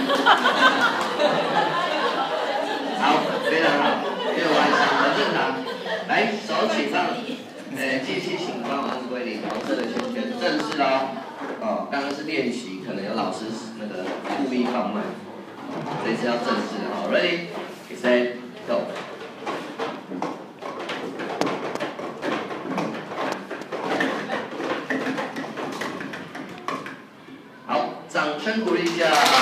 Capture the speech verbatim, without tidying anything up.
好，非常好，没有关系，很正常。来，手请放，呃，机器请帮我按归零，黄色的圈圈，正式哦。哦，刚刚是练习，可能有老师那个故意放慢，这次要正式哦。Ready, set, go。好，掌声鼓励一下。